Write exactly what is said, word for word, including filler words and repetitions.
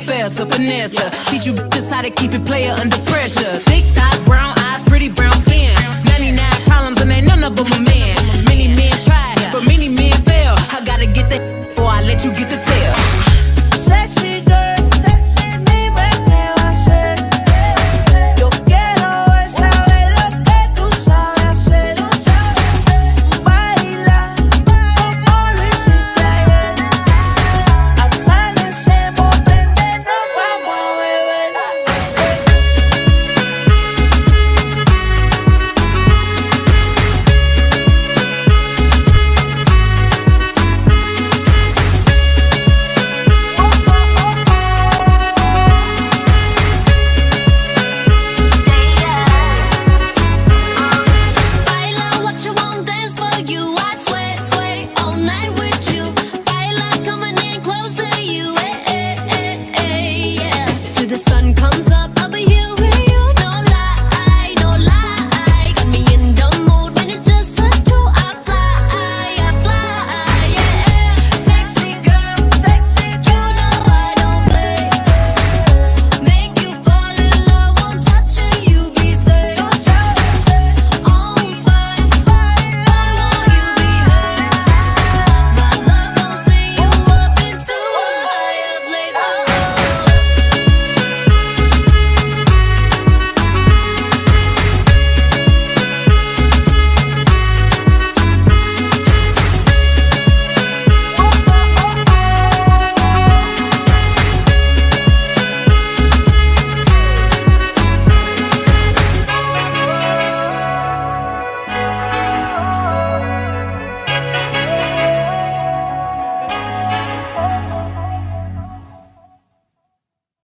professor, finesse. Teach you just how to keep it player under pressure. Thick thighs, brown eyes, pretty brown skin. ninety-nine problems and ain't none of them a man. Many men tried, but many men fail. I gotta get that before I let you get the tail. Sexy girl, dime qué va a hacer. Yo quiero es saber lo que tú sabes hacer. Baila como lo hiciste ayer. Amanecemos, prende, nos vamos a beber. Baila what you want, dance for you. I sweat, sway all night with you. Baila coming in close to you, eh, eh, eh, eh, yeah. Till the sun comes